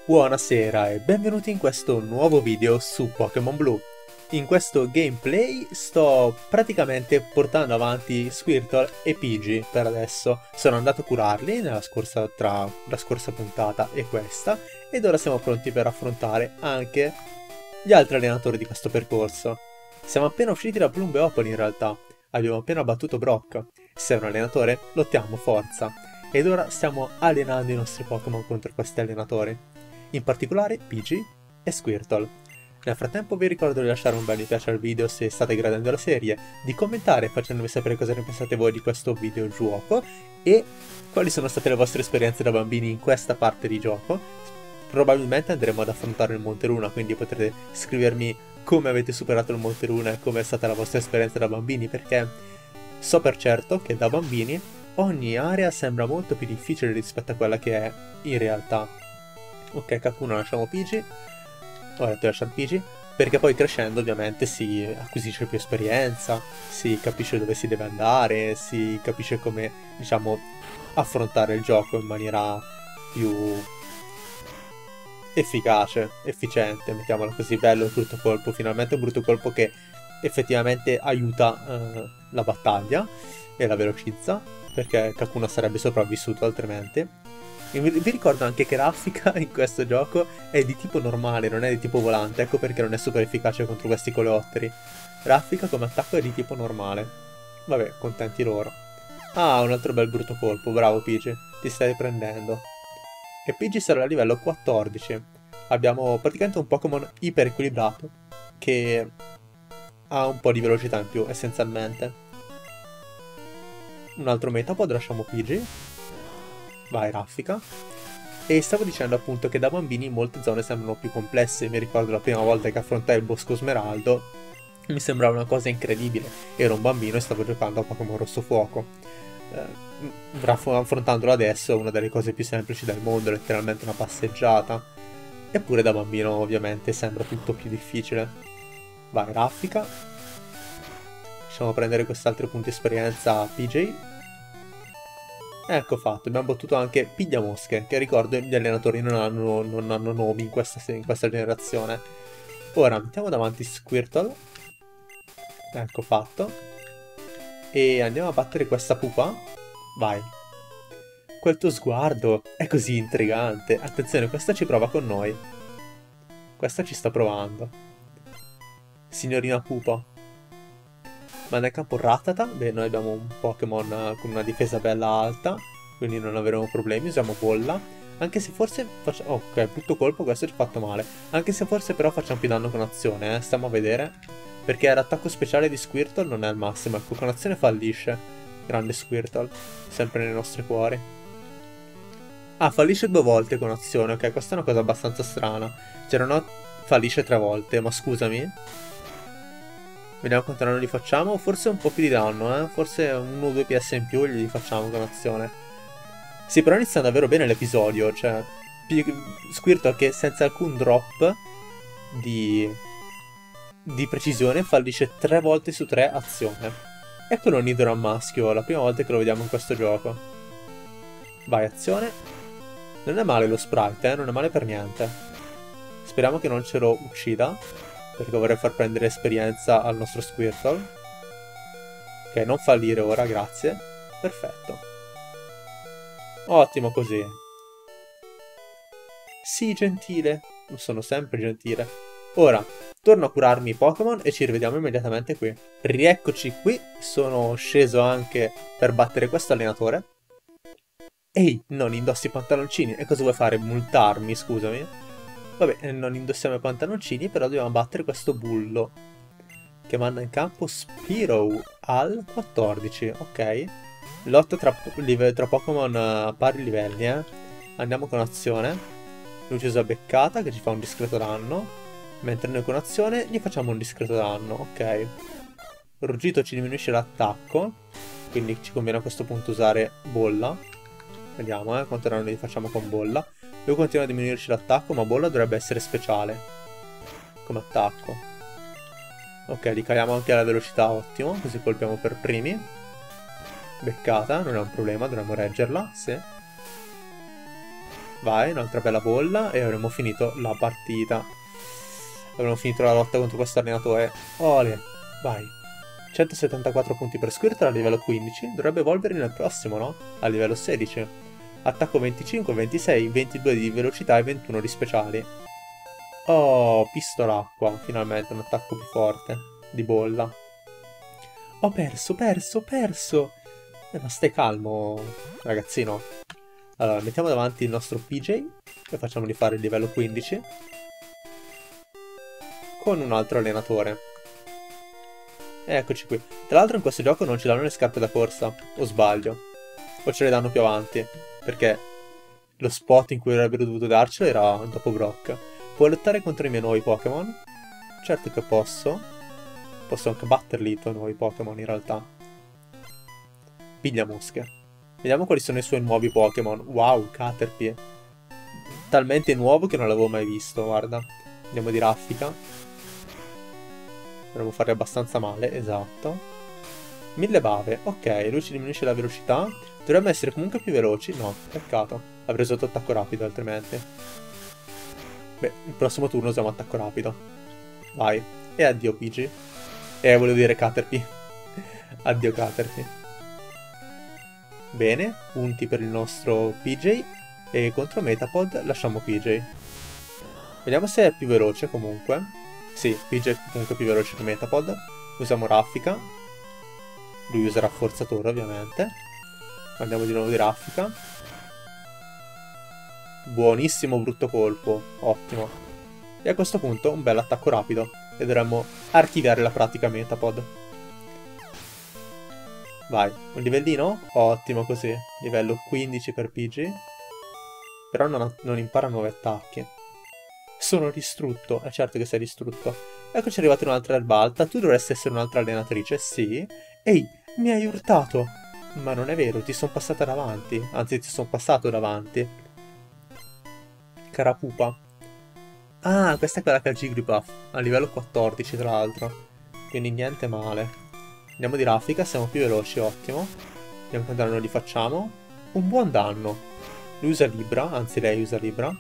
Buonasera e benvenuti in questo nuovo video su Pokémon Blu. In questo gameplay sto praticamente portando avanti Squirtle e Pidgey per adesso. Sono andato a curarli tra la scorsa puntata e questa, ed ora siamo pronti per affrontare anche gli altri allenatori di questo percorso. Siamo appena usciti da Plumbeopoli in realtà, abbiamo appena battuto Brock. Se è un allenatore, lottiamo, forza! Ed ora stiamo allenando i nostri Pokémon contro questi allenatori. In particolare Pidgey e Squirtle. Nel frattempo vi ricordo di lasciare un bel mi piace al video se state gradendo la serie, di commentare facendomi sapere cosa ne pensate voi di questo videogioco e quali sono state le vostre esperienze da bambini in questa parte di gioco. Probabilmente andremo ad affrontare il Monte Luna, quindi potrete scrivermi come avete superato il Monte Luna e come è stata la vostra esperienza da bambini, perché so per certo che da bambini ogni area sembra molto più difficile rispetto a quella che è in realtà. Ok, Kakuna lasciamo Pidgey. Ora ti lasciamo Pidgey, perché poi crescendo ovviamente si acquisisce più esperienza, si capisce dove si deve andare, si capisce come, diciamo, affrontare il gioco in maniera più efficace, efficiente, mettiamola così. Bello il brutto colpo, finalmente un brutto colpo che effettivamente aiuta la battaglia e la velocizza, perché Kakuna sarebbe sopravvissuto altrimenti. Vi ricordo anche che Raffica in questo gioco è di tipo normale, non è di tipo volante, ecco perché non è super efficace contro questi coleotteri. Raffica come attacco è di tipo normale. Vabbè, contenti loro. Ah, un altro bel brutto colpo, bravo Pidgey, ti stai prendendo. E Pidgey sarà a livello 14. Abbiamo praticamente un Pokémon iper equilibrato, che ha un po' di velocità in più, essenzialmente. Un altro Metapod, lasciamo Pidgey. Vai, Raffica. E stavo dicendo appunto che da bambini molte zone sembrano più complesse. Mi ricordo la prima volta che affrontai il Bosco Smeraldo, mi sembrava una cosa incredibile. Ero un bambino e stavo giocando a Pokémon Rosso Fuoco. Affrontandolo adesso è una delle cose più semplici del mondo, letteralmente una passeggiata. Eppure da bambino ovviamente sembra tutto più difficile. Vai, Raffica. Lasciamo prendere quest'altro punto esperienza a PJ. Ecco fatto, abbiamo battuto anche Pigliamosche, che ricordo gli allenatori non hanno nomi in questa generazione. Ora mettiamo davanti Squirtle. Ecco fatto. E andiamo a battere questa pupa. Vai. Quel tuo sguardo è così intrigante. Attenzione, questa ci prova con noi. Questa ci sta provando. Signorina pupa. Manda in campo Rattata. Beh, noi abbiamo un Pokémon con una difesa bella alta, quindi non avremo problemi. Usiamo Bolla. Anche se forse facciamo... Ok, brutto colpo, questo ci ha fatto male. Anche se forse però facciamo più danno con azione, stiamo a vedere. Perché l'attacco speciale di Squirtle non è il massimo. Ecco, con azione fallisce. Grande Squirtle. Sempre nei nostri cuori. Ah, fallisce 2 volte con azione. Ok, questa è una cosa abbastanza strana. Cioè, non ho... fallisce 3 volte, ma scusami. Vediamo quanto danno gli facciamo. Forse un po' più di danno, forse 1 o 2 PS in più gli facciamo con azione. Sì, però inizia davvero bene l'episodio. Cioè, Squirtle che senza alcun drop di precisione fallisce 3 volte su 3 azione. Eccolo un Nidoran maschio, la prima volta che lo vediamo in questo gioco. Vai, azione. Non è male lo sprite, non è male per niente. Speriamo che non ce lo uccida, perché vorrei far prendere esperienza al nostro Squirtle. Ok, non fallire ora, grazie. Perfetto. Ottimo così. Sì, gentile. Sono sempre gentile. Ora, torno a curarmi i Pokémon e ci rivediamo immediatamente qui. Rieccoci qui. Sono sceso anche per battere questo allenatore. Ehi, non indossi i pantaloncini. E cosa vuoi fare? Multarmi, scusami? Vabbè, non indossiamo i pantaloncini, però dobbiamo battere questo bullo, che manda in campo Spearow al 14, ok. Lotta tra Pokémon a pari livelli, Andiamo con azione. Lui ci usa beccata, che ci fa un discreto danno, mentre noi con azione gli facciamo un discreto danno, ok. Ruggito ci diminuisce l'attacco, quindi ci conviene a questo punto usare bolla. Vediamo, quanto danno gli facciamo con bolla. Lui continua a diminuirci l'attacco, ma Bolla dovrebbe essere speciale come attacco. Ok, li caliamo anche alla velocità, ottimo, così colpiamo per primi. Beccata, non è un problema, dovremmo reggerla, sì. Vai, un'altra bella bolla e avremo finito la partita. Avremo finito la lotta contro questo allenatore. Ole, vai. 174 punti per Squirtle a livello 15. Dovrebbe evolvere nel prossimo, no? A livello 16. Attacco 25, 26, 22 di velocità e 21 di speciali. Oh, pistolacqua. Finalmente un attacco più forte. Di bolla. Ho perso, perso, perso. Ma stai calmo, ragazzino. Allora, mettiamo davanti il nostro PJ e facciamogli fare il livello 15 con un altro allenatore. Eccoci qui. Tra l'altro in questo gioco non ci danno le scarpe da corsa, o sbaglio? O ce le danno più avanti? Perché lo spot in cui avrebbero dovuto darcelo era dopo Brock. Puoi lottare contro i miei nuovi Pokémon? Certo che posso. Posso anche batterli i tuoi nuovi Pokémon in realtà. Piglia mosche. Vediamo quali sono i suoi nuovi Pokémon. Wow, Caterpie. Talmente nuovo che non l'avevo mai visto, guarda. Andiamo di raffica. Dovremmo fare abbastanza male, esatto. 1000 bave, ok, lui ci diminuisce la velocità. Dovremmo essere comunque più veloci. No, peccato. Avrei usato attacco rapido altrimenti. Beh, il prossimo turno usiamo attacco rapido. Vai. E addio PG. Volevo dire Caterpie. Addio Caterpie. Bene, punti per il nostro PJ. E contro Metapod lasciamo PJ. Vediamo se è più veloce comunque. Sì, PJ è comunque più veloce che Metapod. Usiamo raffica. Lui userà forzatore ovviamente. Andiamo di nuovo di raffica. Buonissimo brutto colpo. Ottimo. E a questo punto un bel attacco rapido. E dovremmo archiviare la pratica Metapod. Vai, un livellino? Ottimo così. Livello 15 per PG. Però non impara nuovi attacchi. Sono distrutto. È certo che sei distrutto. Eccoci arrivati un'altra erba alta. Tu dovresti essere un'altra allenatrice, sì. Ehi, mi hai urtato. Ma non è vero, ti sono passata davanti. Anzi, ti sono passato davanti. Carapupa. Ah, questa è quella che ha Jigglypuff. A livello 14, tra l'altro. Quindi niente male. Andiamo di raffica, siamo più veloci, ottimo. Vediamo quanto danno gli facciamo. Un buon danno. Lui usa Libra, anzi lei usa Libra.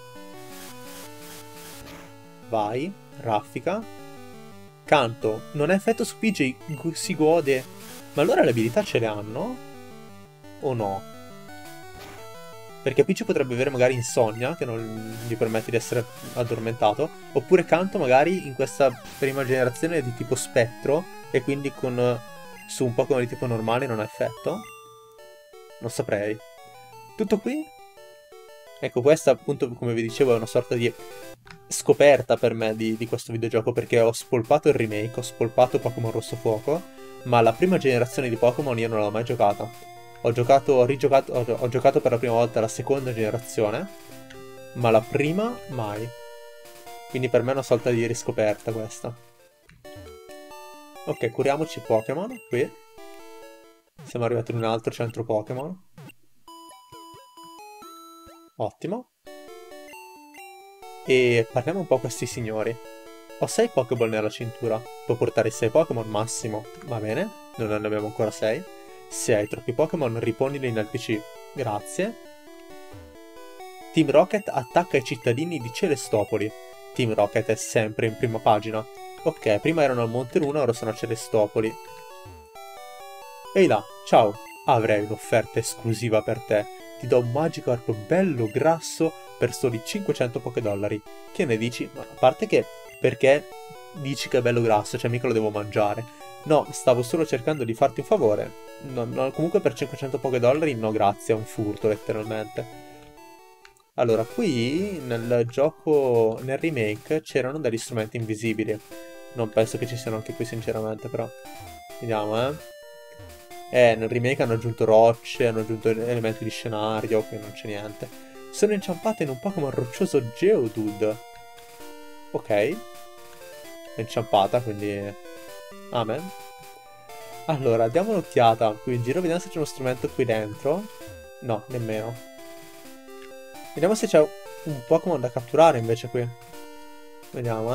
Vai, raffica. Canto, non ha effetto su PJ, si gode. Ma allora le abilità ce le hanno? O no? Perché PJ potrebbe avere magari insonnia, che non gli permette di essere addormentato. Oppure Canto magari in questa prima generazione è di tipo spettro. E quindi su un Pokémon di tipo normale non ha effetto? Non saprei. Tutto qui? Ecco, questa appunto, come vi dicevo, è una sorta di scoperta per me di questo videogioco, perché ho spolpato il remake, ho spolpato Pokémon Rosso Fuoco, ma la prima generazione di Pokémon io non l'ho mai giocata. Ho giocato per la prima volta la seconda generazione, ma la prima mai. Quindi per me è una sorta di riscoperta questa. Ok, curiamoci Pokémon, qui. Siamo arrivati in un altro centro Pokémon. Ottimo. E parliamo un po' a questi signori. Ho 6 Pokéball nella cintura. Può portare 6 Pokémon massimo. Va bene, non ne abbiamo ancora 6. Se hai troppi Pokémon, riponili nel PC. Grazie. Team Rocket attacca i cittadini di Celestopoli. Team Rocket è sempre in prima pagina. Ok, prima erano al Monte Luna, ora sono a Celestopoli. Ehi là, ciao. Avrei un'offerta esclusiva per te. Ti do un Magikarp bello grasso per soli 500 Pokédollari. Che ne dici? Ma a parte che, perché dici che è bello grasso? Cioè mica lo devo mangiare. No, stavo solo cercando di farti un favore. Comunque per 500 Pokédollari no grazie, è un furto letteralmente. Allora, qui nel gioco, nel remake, c'erano degli strumenti invisibili. Non penso che ci siano anche qui sinceramente, però. Vediamo, nel remake hanno aggiunto rocce, hanno aggiunto elementi di scenario, qui non c'è niente. Sono inciampata in un Pokémon roccioso Geodude. Ok. È inciampata, quindi... Amen. Allora, diamo un'occhiata qui in giro, vediamo se c'è uno strumento qui dentro. No, nemmeno. Vediamo se c'è un Pokémon da catturare invece qui. Vediamo,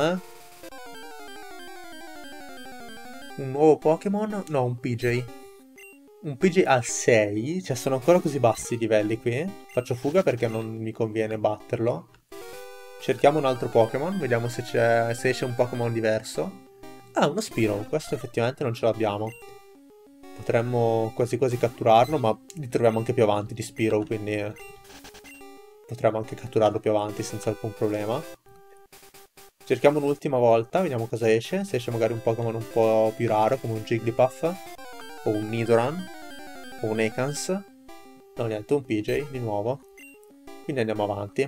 Un nuovo Pokémon? No, un PJ. un PG al 6, cioè sono ancora così bassi i livelli qui. Faccio fuga perché non mi conviene batterlo. Cerchiamo un altro Pokémon, vediamo se esce un Pokémon diverso. Ah, uno Spearow, questo effettivamente non ce l'abbiamo. Potremmo quasi quasi catturarlo, ma li troviamo anche più avanti di Spearow, quindi potremmo anche catturarlo più avanti senza alcun problema. Cerchiamo un'ultima volta, vediamo cosa esce. Se esce magari un Pokémon un po' più raro, come un Jigglypuff, o un Nidoran, o un Ekans. No, niente, un PJ di nuovo. Quindi andiamo avanti.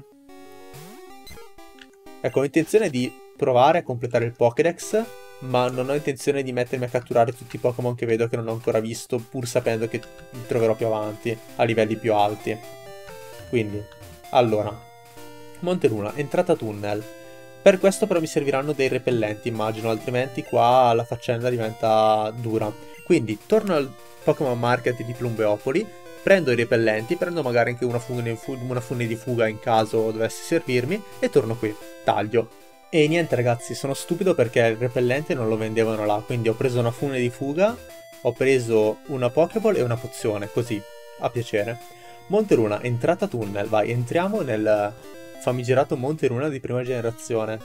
Ecco, ho intenzione di provare a completare il Pokédex, ma non ho intenzione di mettermi a catturare tutti i Pokémon che vedo che non ho ancora visto, pur sapendo che li troverò più avanti, a livelli più alti. Quindi, allora, Monteluna, entrata tunnel. Per questo però mi serviranno dei repellenti, immagino, altrimenti qua la faccenda diventa dura. Quindi, torno al Pokémon Market di Plumbeopoli, prendo i repellenti, prendo magari anche una fune di fuga in caso dovesse servirmi, e torno qui. Taglio. E niente ragazzi, sono stupido perché il repellente non lo vendevano là, quindi ho preso una fune di fuga, ho preso una Pokéball e una pozione, così, a piacere. Monteluna, entrata tunnel, vai, entriamo nel famigerato Monteluna di prima generazione.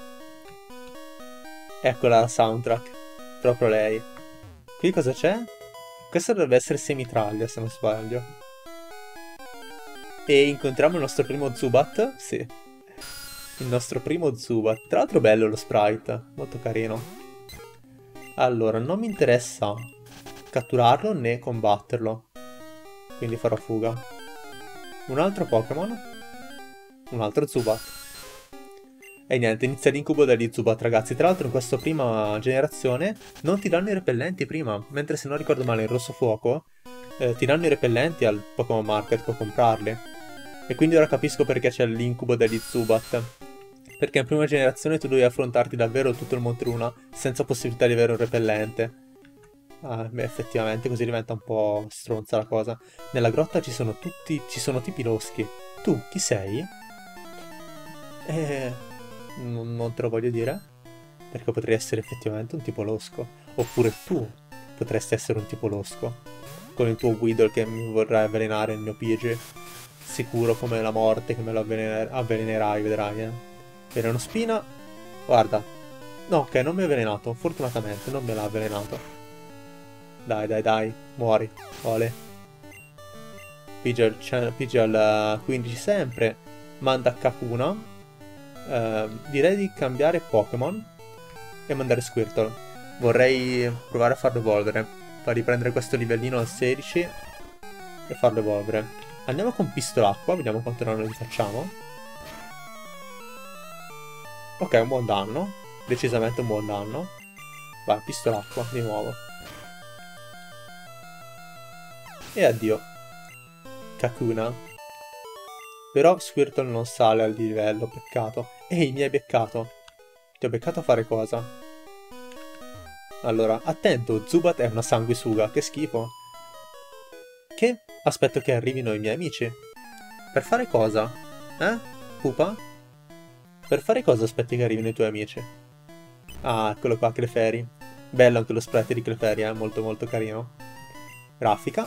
Eccola la soundtrack, proprio lei. Qui cosa c'è? Questa dovrebbe essere semitraglia se non sbaglio. E incontriamo il nostro primo Zubat, sì. Il nostro primo Zubat. Tra l'altro bello lo sprite, molto carino. Allora, non mi interessa catturarlo né combatterlo. Quindi farò fuga. Un altro Pokémon. Un altro Zubat. E niente, inizia l'incubo degli Zubat, ragazzi. Tra l'altro in questa prima generazione non ti danno i repellenti prima. Mentre se non ricordo male in Rosso Fuoco ti danno i repellenti al Pokémon Market per comprarli. E quindi ora capisco perché c'è l'incubo degli Zubat. Perché in prima generazione tu dovevi affrontarti davvero tutto il Monteluna senza possibilità di avere un repellente. Ah, beh, effettivamente così diventa un po' stronza la cosa. Nella grotta ci sono tipi loschi. Tu, chi sei? Non te lo voglio dire. Perché potrei essere effettivamente un tipo losco. Oppure tu potresti essere un tipo losco. Con il tuo Weedle che mi vorrà avvelenare il mio PG. Sicuro come la morte che me lo avvelenerai, vedrai, eh. Veleno spina. Guarda. No, ok, non mi ha avvelenato. Fortunatamente non me l'ha avvelenato. Dai, dai, dai. Muori. Ole. Pigia al 15 sempre. Manda Kakuna. Direi di cambiare Pokémon. E mandare Squirtle. Vorrei provare a farlo evolvere. Far riprendere questo livellino al 16. E farlo evolvere. Andiamo con Pistolacqua. Vediamo quanto danno gli facciamo. Ok, un buon danno. Decisamente un buon danno. Vai, Pistolacqua, di nuovo. E addio. Kakuna. Però Squirtle non sale al livello, peccato. Ehi, mi hai beccato. Ti ho beccato a fare cosa? Allora, attento, Zubat è una sanguisuga, che schifo. Che? Aspetto che arrivino i miei amici. Per fare cosa? Pupa? Per fare cosa aspetti che arrivino i tuoi amici? Ah, eccolo qua, Clefairy. Bello anche lo sprite di Clefairy, molto molto carino. Grafica.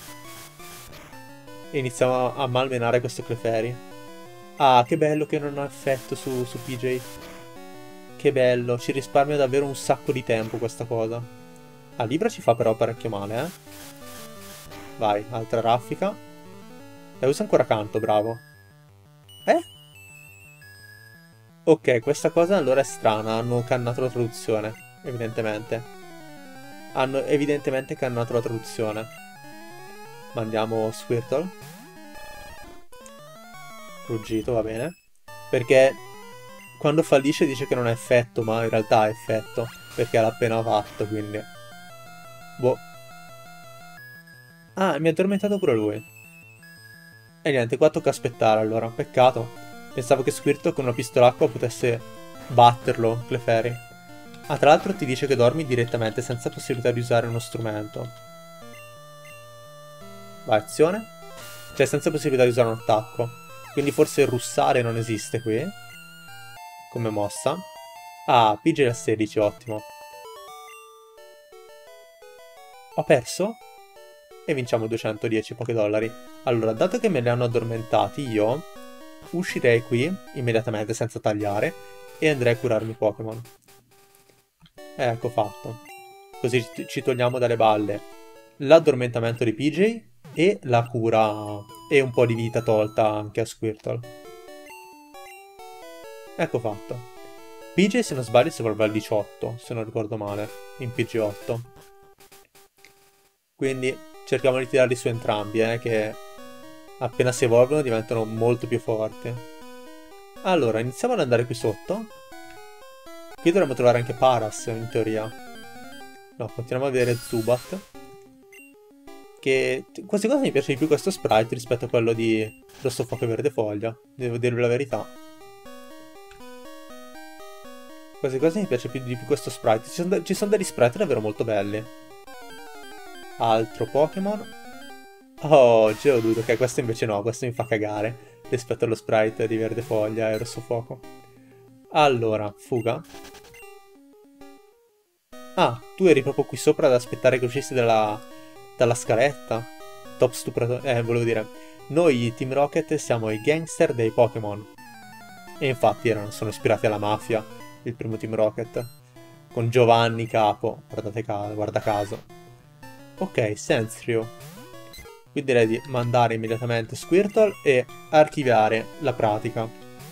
E iniziamo a malmenare questo Clefairy. Ah, che bello che non ha effetto su PJ. Che bello, ci risparmia davvero un sacco di tempo questa cosa. Ah, Libra ci fa però parecchio male, eh. Vai, altra raffica. La usa ancora canto, bravo. Ok, questa cosa allora è strana, hanno cannato la traduzione, evidentemente. Hanno evidentemente cannato la traduzione. Mandiamo Squirtle. Ruggito, va bene. Perché quando fallisce dice che non ha effetto, ma in realtà ha effetto. Perché l'ha appena fatto, quindi... Boh. Ah, mi ha addormentato pure lui. E niente, qua tocca aspettare allora, peccato. Pensavo che Squirtle con una pistola acqua potesse batterlo, Clefairy. Ah, tra l'altro ti dice che dormi direttamente senza possibilità di usare uno strumento. Vai, azione. Cioè, senza possibilità di usare un attacco. Quindi forse russare non esiste qui. Come mossa. Ah, PJ a 16, ottimo. Ho perso? e vinciamo 210 pochi dollari. Allora, dato che me li hanno addormentati, io uscirei qui immediatamente senza tagliare e andrei a curarmi i Pokémon. Ecco fatto. Così ci togliamo dalle balle l'addormentamento di PJ e la cura e un po' di vita tolta anche a Squirtle. Ecco fatto. PJ, se non sbaglio, si evolve al 18, se non ricordo male, in PG8. Quindi cerchiamo di tirarli su entrambi, che appena si evolvono diventano molto più forti. Allora, iniziamo ad andare qui sotto. Qui dovremmo trovare anche Paras, in teoria. No, continuiamo a vedere Zubat. Che quasi quasi mi piace di più questo sprite rispetto a quello di Rosso Fuoco e Verde Foglia. Devo dirvi la verità. Quasi quasi mi piace di più questo sprite. Ci sono degli sprite davvero molto belli. Altro Pokémon. Oh, Geodude. Ok, questo invece no, questo mi fa cagare rispetto allo sprite di Verde Foglia e Rosso Fuoco. Allora, fuga. Ah, tu eri proprio qui sopra ad aspettare che uscissi dalla scaletta. Top stupratore. Volevo dire, noi Team Rocket siamo i gangster dei Pokémon. E infatti sono ispirati alla mafia, il primo Team Rocket. Con Giovanni capo, guarda caso. Ok, Sensrio. Qui direi di mandare immediatamente Squirtle e archiviare la pratica.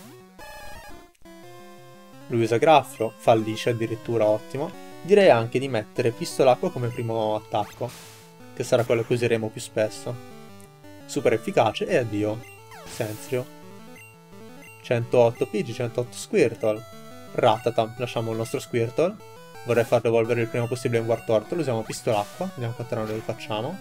Lui usa Graffio, fallisce addirittura, ottimo. Direi anche di mettere Pistolacqua come primo attacco, che sarà quello che useremo più spesso. Super efficace e addio. Sensrio. 108 PG, 108 Squirtle. Ratata, lasciamo il nostro Squirtle. Vorrei farlo evolvere il prima possibile in Wartortle, usiamo Pistolacqua, vediamo quanto danno li facciamo.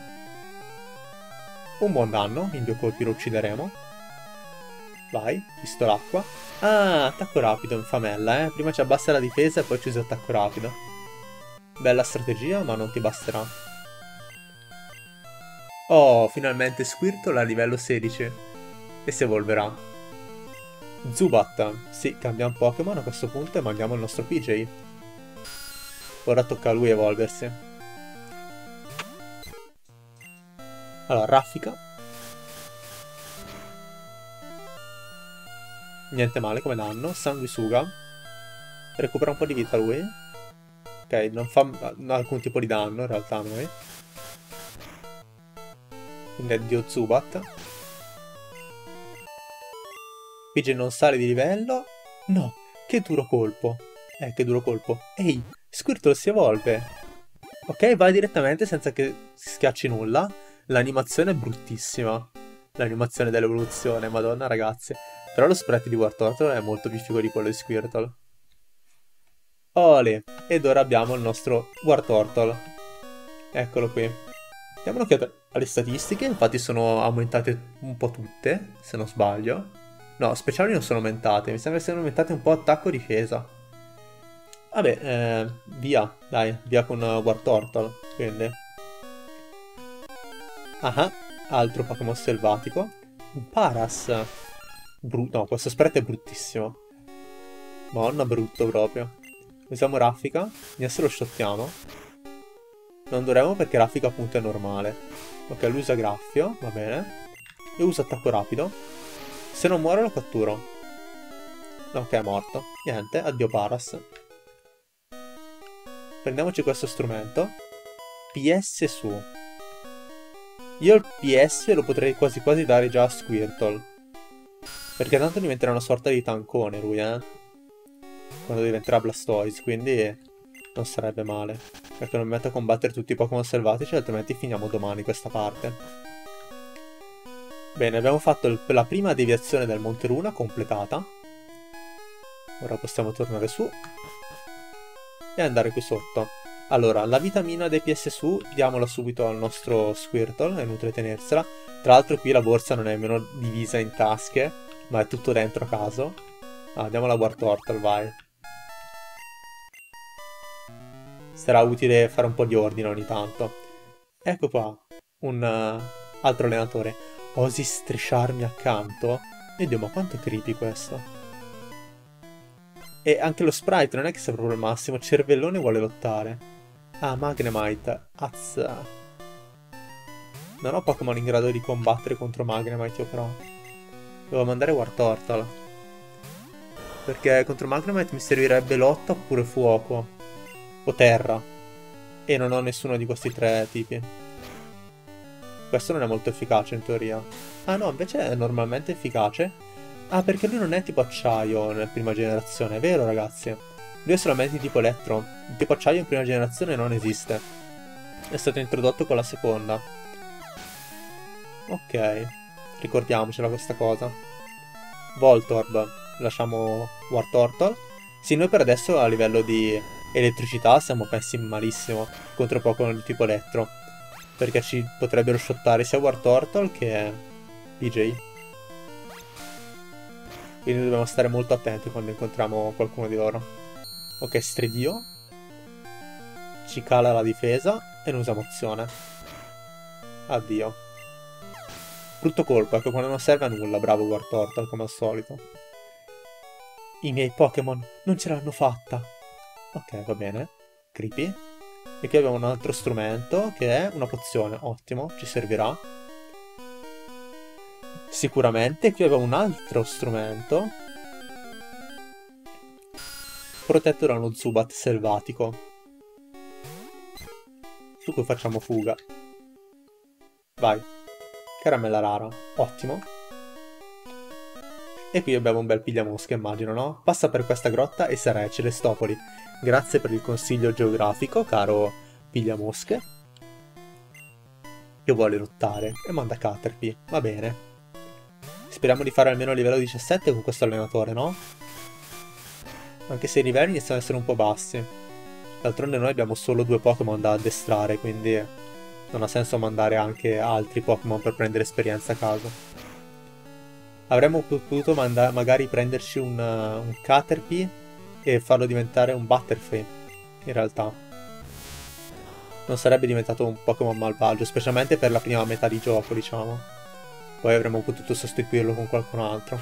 Un buon danno, in 2 colpi lo uccideremo. Vai, Pistolacqua. Ah, attacco rapido, infamella, Prima ci abbassa la difesa e poi ci usa attacco rapido. Bella strategia, ma non ti basterà. Oh, finalmente Squirtle a livello 16. E si evolverà. Zubat. Sì, cambiamo Pokémon a questo punto e mandiamo il nostro PJ. Ora tocca a lui evolversi. Allora, Raffica. Niente male come danno. Sanguisuga. Recupera un po' di vita lui. Ok, non fa alcun tipo di danno in realtà a noi. Quindi addio Zubat. PJ non sale di livello. No, che duro colpo. Che duro colpo. Ehi, Squirtle si evolve. Ok, va direttamente senza che si schiacci nulla. L'animazione è bruttissima. L'animazione dell'evoluzione, madonna ragazzi. Però lo sprite di Wartortle è molto più figo di quello di Squirtle. Olè, ed ora abbiamo il nostro Wartortle. Eccolo qui. Diamo un'occhiata alle statistiche, infatti sono aumentate un po' tutte, se non sbaglio. No, speciali non sono aumentate, mi sembra che siano aumentate un po' attacco e difesa. Vabbè, via, dai, via con Wartortle, quindi. Ah, altro Pokémon selvatico. Un Paras. No, questo sprite è bruttissimo. Madonna, brutto proprio. Usiamo Raffica, adesso lo shottiamo. Non dovremmo perché Raffica appunto è normale. Ok, lui usa Graffio, va bene. E usa attacco rapido. Se non muore lo catturo. Ok, è morto. Niente, addio Paras. Prendiamoci questo strumento. PS su. Io il PS lo potrei quasi quasi dare già a Squirtle. Perché tanto diventerà una sorta di tankone lui, quando diventerà Blastoise, quindi non sarebbe male. Perché non mi metto a combattere tutti i Pokémon selvatici, altrimenti finiamo domani questa parte. Bene, abbiamo fatto la prima deviazione del Monte Runa completata. Ora possiamo tornare su e andare qui sotto. Allora, la vitamina dei PS su diamola subito al nostro Squirtle, è inutile tenersela. Tra l'altro qui la borsa non è nemmeno divisa in tasche, ma è tutto dentro a caso. Ah, diamola a Wartortle, vai. Sarà utile fare un po' di ordine ogni tanto. Ecco qua, un altro allenatore. Osi strisciarmi accanto? Mio Dio, ma quanto è creepy questo. E anche lo sprite non è che sia proprio il massimo. Cervellone vuole lottare. Ah, Magnemite. Azza. Non ho Pokémon in grado di combattere contro Magnemite io però. Devo mandare Wartortle. Perché contro Magnemite mi servirebbe lotta oppure fuoco. O terra. E non ho nessuno di questi tre tipi. Questo non è molto efficace in teoria. Ah no, invece è normalmente efficace. Ah, perché lui non è tipo acciaio nella prima generazione, è vero ragazzi? Lui è solamente di tipo elettro. Il tipo acciaio in prima generazione non esiste. È stato introdotto con la seconda. Ok, ricordiamocela questa cosa. Voltorb, lasciamo Wartortle. Sì, noi per adesso a livello di elettricità siamo messi malissimo contro Pokémon di tipo elettro. Perché ci potrebbero shottare sia Wartortle che PJ. Quindi dobbiamo stare molto attenti quando incontriamo qualcuno di loro. Ok, Stridio. Ci cala la difesa e non usiamo opzione. Addio. Brutto colpo, ecco, quando non serve a nulla, bravo Wartortle, come al solito. I miei Pokémon non ce l'hanno fatta. Ok, va bene. Creepy. E qui abbiamo un altro strumento, che è una pozione. Ottimo, ci servirà. Sicuramente. Qui abbiamo un altro strumento. Protetto da uno Zubat selvatico. Su cui facciamo fuga. Vai. Caramella rara. Ottimo. E qui abbiamo un bel pigliamosche, immagino, no? Passa per questa grotta e sarai Celestopoli. Grazie per il consiglio geografico, caro pigliamosche. Che vuole lottare e manda Caterpie. Va bene. Speriamo di fare almeno livello 17 con questo allenatore, no? Anche se i livelli iniziano ad essere un po' bassi. D'altronde noi abbiamo solo 2 Pokémon da addestrare, quindi non ha senso mandare anche altri Pokémon per prendere esperienza a caso. Avremmo potuto magari prenderci un Caterpie e farlo diventare un Butterfree, in realtà. Non sarebbe diventato un Pokémon malvagio, specialmente per la prima metà di gioco, diciamo. Poi avremmo potuto sostituirlo con qualcun altro.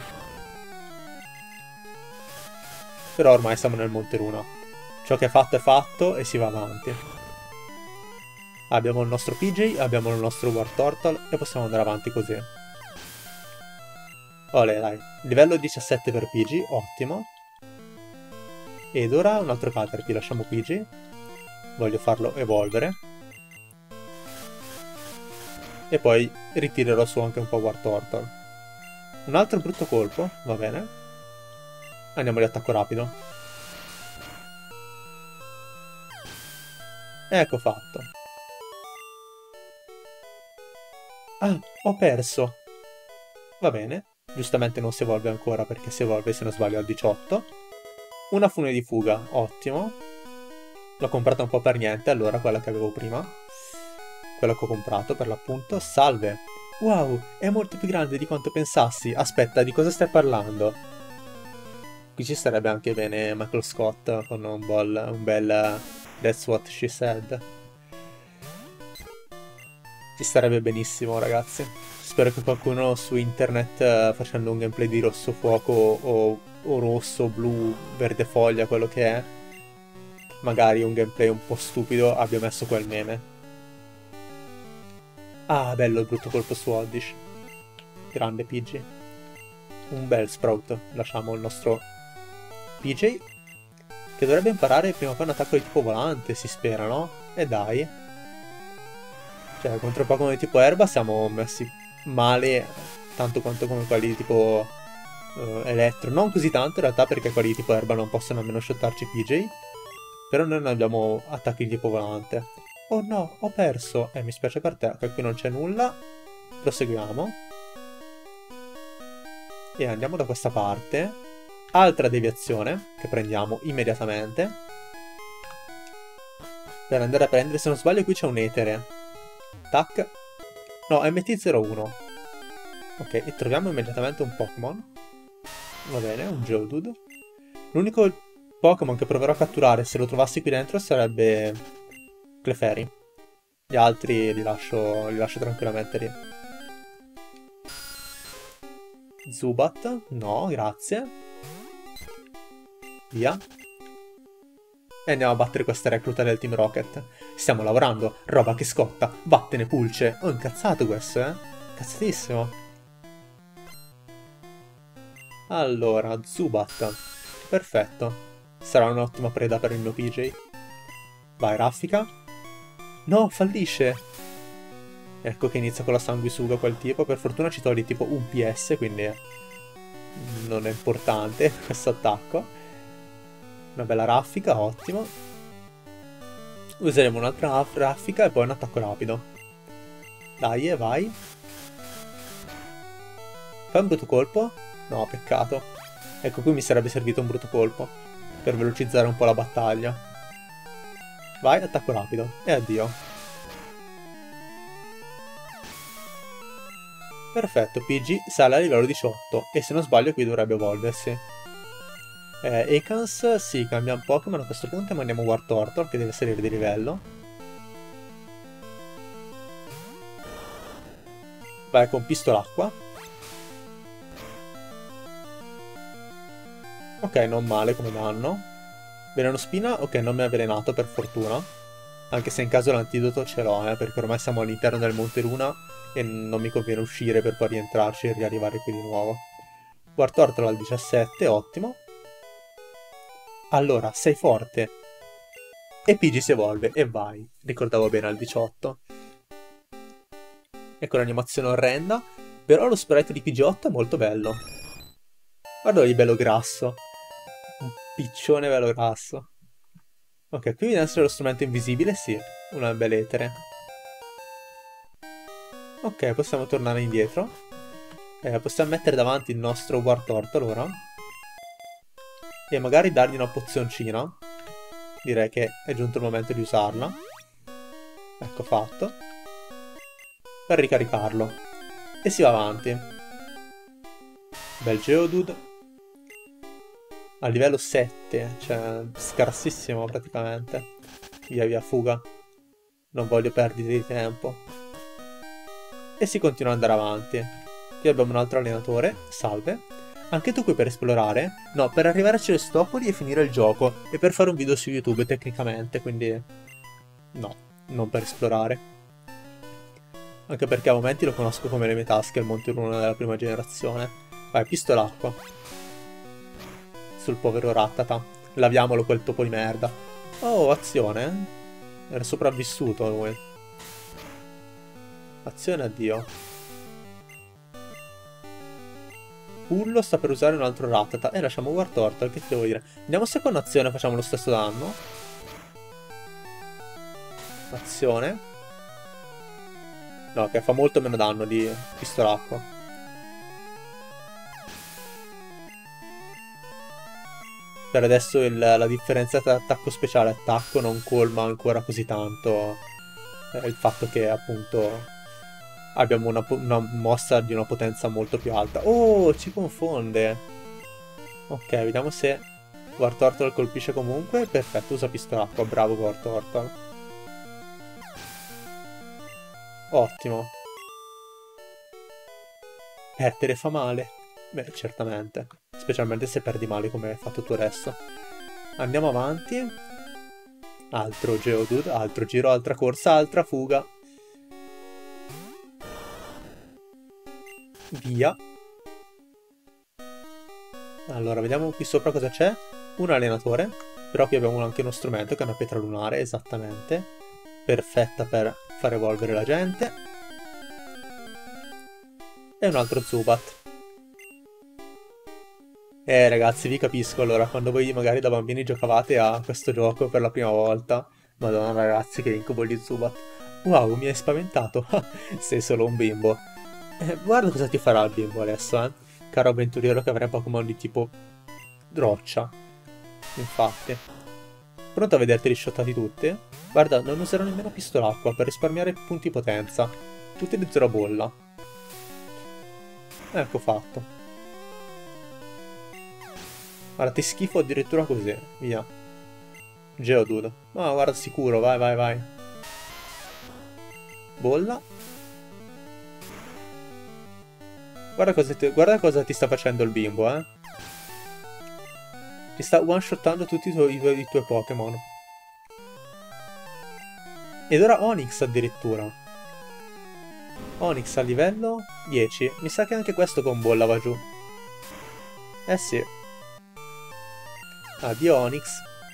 Però ormai siamo nel Monte Luna. Ciò che è fatto e si va avanti. Abbiamo il nostro PJ, abbiamo il nostro Wartortle e possiamo andare avanti così. Olè, dai. Livello 17 per PG, ottimo. Ed ora un altro Caterpie, lasciamo PG. Voglio farlo evolvere. E poi ritirerò su anche un po' Wartortle. Un altro brutto colpo, va bene. Andiamo di attacco rapido. Ecco fatto. Ah, ho perso. Va bene. Giustamente non si evolve ancora perché si evolve se non sbaglio al 18. Una fune di fuga, ottimo. L'ho comprata un po' per niente, allora quella che avevo prima. Quella che ho comprato per l'appunto. Salve. Wow, è molto più grande di quanto pensassi. Aspetta, di cosa stai parlando? Qui ci sarebbe anche bene Michael Scott con un bel That's What She Said. Ci starebbe benissimo, ragazzi. Spero che qualcuno su internet facendo un gameplay di rosso fuoco o rosso, blu, verde foglia, quello che è, magari un gameplay un po' stupido, abbia messo quel meme. Ah, bello il brutto colpo su Oddish. Grande PG. Un bel Sprout. Lasciamo il nostro PJ, che dovrebbe imparare prima o poi un attacco di tipo volante, si spera, no? E dai. Cioè, contro Pokémon di tipo erba siamo messi male, tanto quanto come quelli di tipo elettro. Non così tanto in realtà, perché quelli di tipo erba non possono nemmeno shottarci PJ. Però noi non abbiamo attacchi di tipo volante. Oh no, ho perso. Mi spiace per te, che qui non c'è nulla. Proseguiamo. E andiamo da questa parte. Altra deviazione, che prendiamo immediatamente. Per andare a prendere, se non sbaglio qui c'è un etere. Tac. No, MT-01. Ok, e troviamo immediatamente un Pokémon. Va bene, un Geodude. L'unico Pokémon che proverò a catturare se lo trovassi qui dentro sarebbe Clefairy. Gli altri li lascio tranquillamente lì. Zubat? No, grazie. Via. E andiamo a battere questa recluta del Team Rocket. Stiamo lavorando, roba che scotta, vattene pulce. Oh, incazzato questo, Cazzatissimo. Allora, Zubat. Perfetto. Sarà un'ottima preda per il mio PJ. Vai, raffica. No, fallisce. Ecco che inizia con la sanguisuga quel tipo. Per fortuna ci togli tipo un PS, quindi non è importante questo attacco. Una bella raffica, ottimo. Useremo un'altra raffica e poi un attacco rapido. Dai, vai. Fai un brutto colpo? No, peccato. Ecco, qui mi sarebbe servito un brutto colpo per velocizzare un po' la battaglia. Vai, attacco rapido. E addio. Perfetto, PG sale a livello 18 e se non sbaglio qui dovrebbe evolversi. Ekans, sì, cambia un Pokémon a questo punto e mandiamo Wartortle che deve salire di livello. Vai con Pistolacqua. Ok, non male come danno. Veleno Spina, ok, non mi ha avvelenato per fortuna. Anche se in caso l'antidoto ce l'ho, perché ormai siamo all'interno del Monte Luna e non mi conviene uscire per poi rientrarci e riarrivare qui di nuovo. Wartortle al 17, ottimo. Allora, sei forte. E Pidgey si evolve, e vai. Ricordavo bene al 18. Ecco l'animazione orrenda, però lo sprite di Pidgeotto è molto bello. Guardalo di bello grasso. Un piccione bello grasso. Ok, qui deve essere lo strumento invisibile, sì. Una bella etere. Ok, possiamo tornare indietro. Possiamo mettere davanti il nostro Wartortle ora. E magari dargli una pozioncina. Direi che è giunto il momento di usarla. Ecco fatto. Per ricaricarlo. E si va avanti. Bel Geodude. A livello 7. Cioè, scarsissimo praticamente. Via via, fuga. Non voglio perdite di tempo. E si continua ad andare avanti. Qui abbiamo un altro allenatore. Salve. Anche tu qui per esplorare? No, per arrivare a Celestopoli e finire il gioco. E per fare un video su YouTube tecnicamente, quindi... No, non per esplorare. Anche perché a momenti lo conosco come le mie tasche, il Monte Luna della prima generazione. Vai, pistolacqua. Sul povero Rattata. Laviamolo quel topo di merda. Oh, azione. Era sopravvissuto lui. Azione, addio. Pullo sta per usare un altro Rattata. E lasciamo Wartortle, che ti devo dire? Andiamo a seconda azione, facciamo lo stesso danno. Azione. No, che fa molto meno danno di pistolacqua. Per adesso la differenza tra attacco speciale e attacco non colma ancora così tanto il fatto che appunto abbiamo una mossa di una potenza molto più alta. Oh, ci confonde. Ok, vediamo se Wartortle colpisce comunque. Perfetto, usa pistolacqua. Bravo Wartortle. Ottimo. Perdere fa male. Beh, certamente. Specialmente se perdi male come hai fatto tu adesso. Andiamo avanti. Altro Geodude, altro giro, altra corsa, altra fuga. Via. Allora, vediamo qui sopra cosa c'è. Un allenatore. Però qui abbiamo anche uno strumento che è una pietra lunare, esattamente. Perfetta per far evolvere la gente. E un altro Zubat. Ragazzi, vi capisco allora, quando voi magari da bambini giocavate a questo gioco per la prima volta. Madonna ragazzi, che incubo di Zubat. Wow, mi hai spaventato. Sei solo un bimbo. Guarda cosa ti farà il bimbo adesso, caro avventuriero che avrà Pokémon di tipo roccia. Infatti. Pronto a vederti risciottati tutti? Guarda, non userò nemmeno pistolacqua per risparmiare punti potenza. Utilizzerò bolla. Ecco fatto. Guarda, ti schifo addirittura così. Via. Geodude. Ma guarda, sicuro, vai, vai, vai. Bolla. Guarda cosa ti sta facendo il bimbo, Ti sta one-shottando tutti i tuoi Pokémon. Ed ora Onyx addirittura. Onyx a livello 10. Mi sa che anche questo con bolla va giù. Eh sì. Addio Onyx.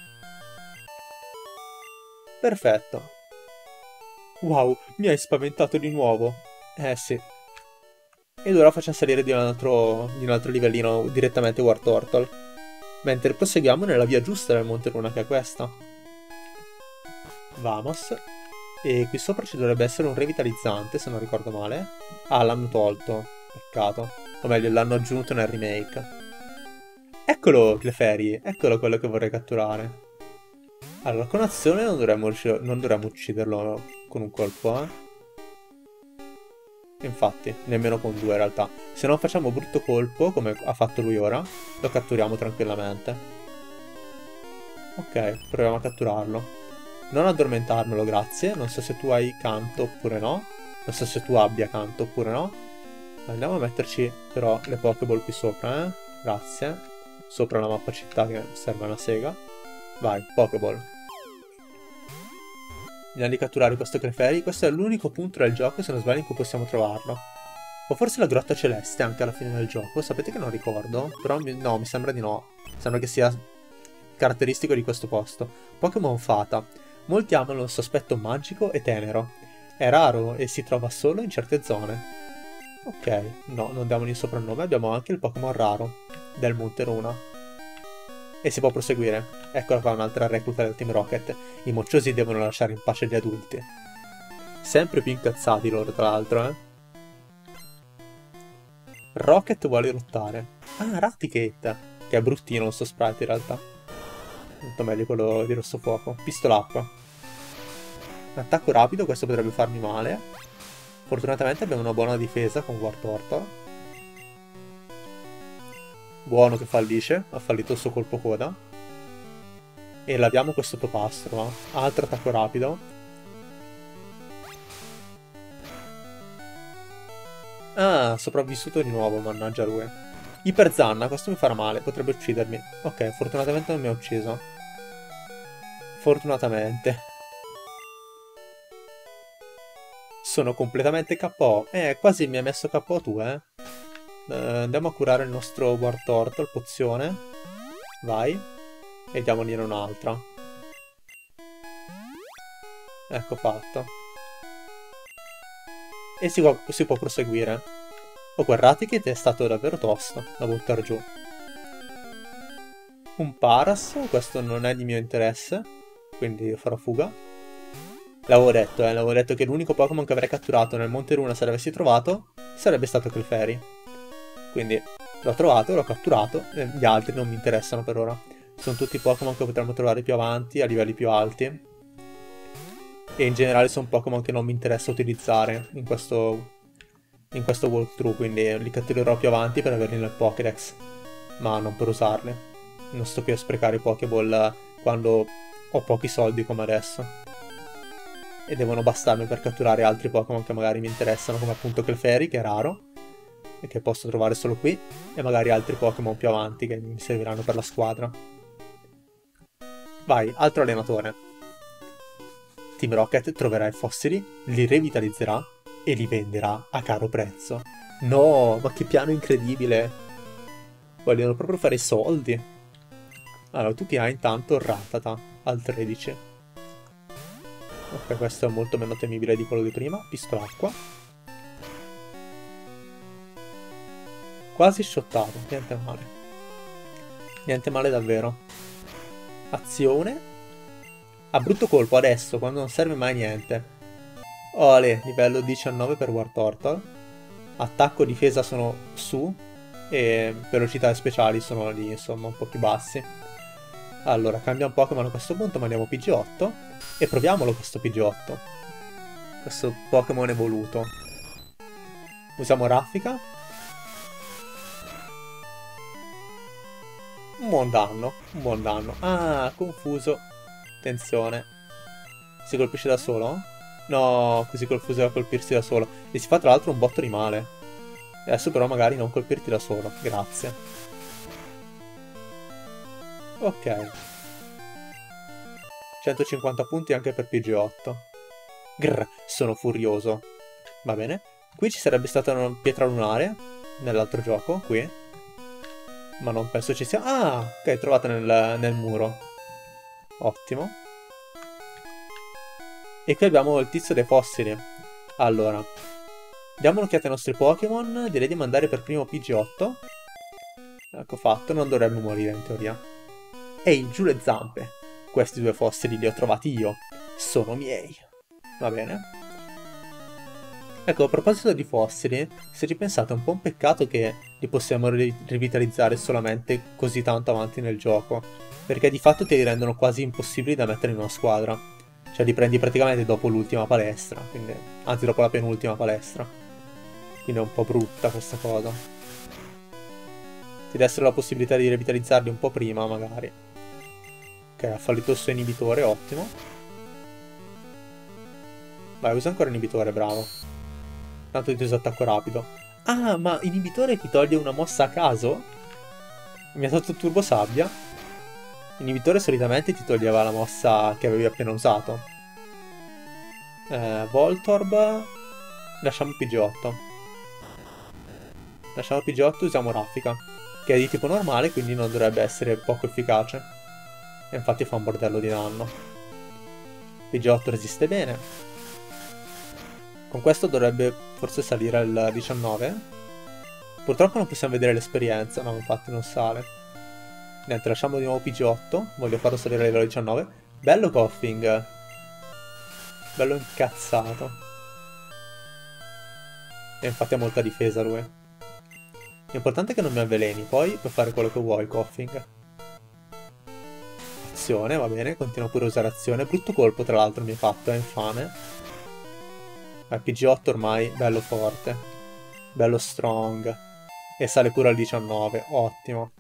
Perfetto. Wow, mi hai spaventato di nuovo. Eh sì. Ed ora facciamo salire di un altro livellino direttamente War Turtle. Mentre proseguiamo nella via giusta del Monte Runa, che è questa. Vamos. E qui sopra ci dovrebbe essere un revitalizzante, se non ricordo male. Ah, l'hanno tolto. Peccato. O meglio, l'hanno aggiunto nel remake. Eccolo, Clefairy. Eccolo quello che vorrei catturare. Allora, con azione non dovremmo ucciderlo con un colpo, eh. Infatti, nemmeno con due in realtà. Se non facciamo brutto colpo, come ha fatto lui ora, lo catturiamo tranquillamente. Ok, proviamo a catturarlo. Non addormentarmelo, grazie. Non so se tu hai canto oppure no. Non so se tu abbia canto oppure no. Andiamo a metterci però le Pokéball qui sopra, eh. Grazie. Sopra la mappa città che serve una sega. Vai, Pokéball. Andiamo di catturare questo Clefairy. Questo è l'unico punto del gioco, se non sbaglio, in cui possiamo trovarlo. O forse la grotta celeste anche alla fine del gioco. Sapete che non ricordo? Però no, mi sembra di no. Sembra che sia caratteristico di questo posto. Pokémon Fata. Molti amano il suo aspetto magico e tenero. È raro e si trova solo in certe zone. Ok, no, non diamogli il soprannome. Abbiamo anche il Pokémon raro del Monte Runa. E si può proseguire. Eccola qua un'altra recluta del Team Rocket. I mocciosi devono lasciare in pace gli adulti. Sempre più incazzati loro, tra l'altro, eh. Rocket vuole lottare. Ah, Raticate, che è bruttino il suo sprite in realtà. Molto meglio quello di Rosso Fuoco. Pistolacqua. Attacco rapido, questo potrebbe farmi male. Fortunatamente abbiamo una buona difesa con War Turtle. Buono che fallisce, ha fallito il suo colpo coda. E laviamo questo topastro, altro attacco rapido. Ah, sopravvissuto di nuovo, mannaggia lui. Iperzanna, questo mi farà male, potrebbe uccidermi. Ok, fortunatamente non mi ha ucciso. Fortunatamente. Sono completamente KO. Quasi mi hai messo KO tu, eh. Andiamo a curare il nostro War Turtle, pozione. Vai. E diamogliene un'altra. Ecco fatto. E si può proseguire. Oh, quel Raticate è stato davvero tosto da buttare giù. Un Paras, questo non è di mio interesse, quindi farò fuga. L'avevo detto che l'unico Pokémon che avrei catturato nel Monte Runa se l'avessi trovato sarebbe stato Clefairy. Quindi l'ho trovato, l'ho catturato, e gli altri non mi interessano per ora. Sono tutti Pokémon che potremmo trovare più avanti, a livelli più alti. E in generale sono Pokémon che non mi interessa utilizzare in questo walkthrough, quindi li catturerò più avanti per averli nel Pokédex, ma non per usarli. Non sto qui a sprecare i Pokéball quando ho pochi soldi come adesso. E devono bastarmi per catturare altri Pokémon che magari mi interessano, come appunto Clefairy, che è raro, e che posso trovare solo qui, e magari altri Pokémon più avanti che mi serviranno per la squadra. Vai, altro allenatore. Team Rocket troverà i fossili, li revitalizzerà e li venderà a caro prezzo. No, ma che piano incredibile! Vogliono proprio fare i soldi. Allora, tu che hai intanto Rattata al 13. Ok, questo è molto meno temibile di quello di prima. Pistolacqua. Quasi shottato, niente male. Niente male davvero. Azione. A brutto colpo adesso, quando non serve mai niente. Ole, livello 19 per War Turtle. Attacco e difesa sono su. E velocità e speciali sono lì, insomma, un po' più bassi. Allora, cambia un Pokémon a questo punto, mandiamo Pidgeotto. E proviamolo questo Pidgeotto. Questo Pokémon evoluto. Usiamo Raffica. Un buon danno, un buon danno. Ah, confuso. Attenzione. Si colpisce da solo? No, così confuso da colpirsi da solo. E si fa tra l'altro un botto di male. Adesso però magari non colpirti da solo. Grazie. Ok. 150 punti anche per Pidgeotto. Grr, sono furioso. Va bene. Qui ci sarebbe stata una pietra lunare nell'altro gioco, qui. Ma non penso ci sia... Ah, ok, trovata nel muro. Ottimo. E qui abbiamo il tizio dei fossili. Allora, diamo un'occhiata ai nostri Pokémon. Direi di mandare per primo Pidgeotto. Ecco fatto, non dovrebbe morire in teoria. Ehi, giù le zampe. Questi due fossili li ho trovati io. Sono miei. Va bene. Ecco, a proposito di fossili, se ci pensate è un po' un peccato che li possiamo rivitalizzare solamente così tanto avanti nel gioco, perché di fatto te li rendono quasi impossibili da mettere in una squadra. Cioè li prendi praticamente dopo l'ultima palestra, quindi, anzi dopo la penultima palestra. Quindi è un po' brutta questa cosa. Ti dessero la possibilità di revitalizzarli un po' prima, magari. Ok, ha fallito il suo inibitore, ottimo. Vai, usa ancora inibitore, bravo. Tanto ti usa attacco rapido. Ah, ma inibitore ti toglie una mossa a caso? Mi ha tolto turbo sabbia? Inibitore solitamente ti toglieva la mossa che avevi appena usato. Voltorb. Lasciamo Pidgeotto. Lasciamo Pidgeotto e usiamo Raffica, che è di tipo normale, quindi non dovrebbe essere poco efficace. E infatti fa un bordello di danno. Pidgeotto resiste bene. Con questo dovrebbe forse salire al 19. Purtroppo non possiamo vedere l'esperienza, no, infatti non sale. Niente, lasciamo di nuovo Pidgeotto. Voglio farlo salire a livello 19. Bello Koffing. Bello incazzato. E infatti ha molta difesa lui. L'importante è che non mi avveleni, poi puoi fare quello che vuoi, Koffing. Azione, va bene, continua pure a usare azione. Brutto colpo tra l'altro mi hai fatto, è infame. PG8 ormai bello forte, bello strong, e sale pure al 19, ottimo.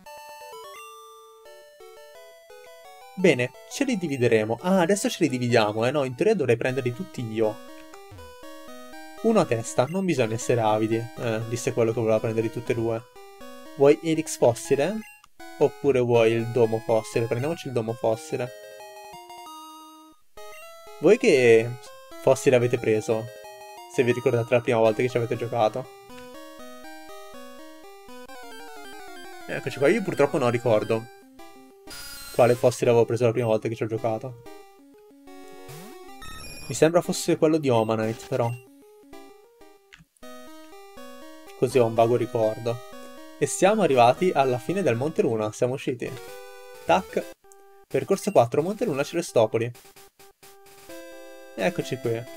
Bene, ce li divideremo. Ah, adesso ce li dividiamo, no, in teoria dovrei prenderli tutti io. Uno a testa, non bisogna essere avidi, disse quello che voleva prenderli tutti e due. Vuoi Elix fossile? Oppure vuoi il domo fossile? Prendiamoci il domo fossile. Voi che fossile avete preso? Se vi ricordate la prima volta che ci avete giocato. Eccoci qua, io purtroppo non ricordo quale fossile avevo preso la prima volta che ci ho giocato. Mi sembra fosse quello di Omanite, però. Così ho un vago ricordo. E siamo arrivati alla fine del Monte Luna, siamo usciti. Tac. Percorso 4, Monte Luna, Celestopoli. Eccoci qui.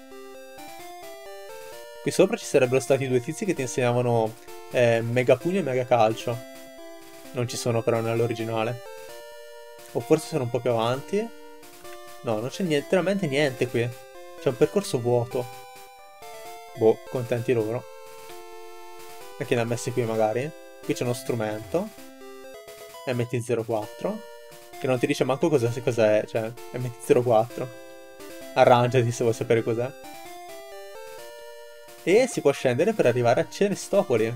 Qui sopra ci sarebbero stati due tizi che ti insegnavano Mega Pugno e Mega Calcio. Non ci sono però nell'originale. O forse sono un po' più avanti. No, non c'è letteralmente niente qui. C'è un percorso vuoto. Boh, contenti loro. Perché li ha messi qui magari? Qui c'è uno strumento. MT-04. Che non ti dice manco cos'è, cioè MT-04. Arrangiati se vuoi sapere cos'è. E si può scendere per arrivare a Celestopoli.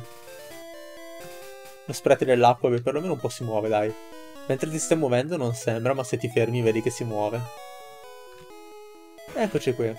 Lo sprete dell'acqua perlomeno un po' si muove, dai. Mentre ti stai muovendo non sembra, ma se ti fermi vedi che si muove. Eccoci qui.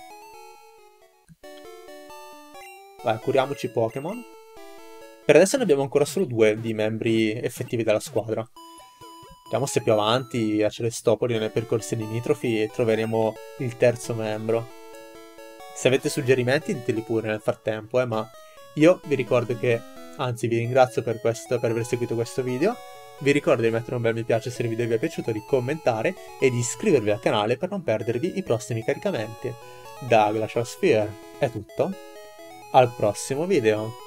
Vai, curiamoci Pokémon. Per adesso ne abbiamo ancora solo 2 di membri effettivi della squadra. Vediamo se più avanti a Celestopoli nei percorsi limitrofi troveremo il terzo membro. Se avete suggerimenti diteli pure nel frattempo, ma io vi ricordo che, anzi vi ringrazio per aver seguito questo video, vi ricordo di mettere un bel mi piace se il video vi è piaciuto, di commentare e di iscrivervi al canale per non perdervi i prossimi caricamenti. Da Glacial Sphere è tutto, al prossimo video!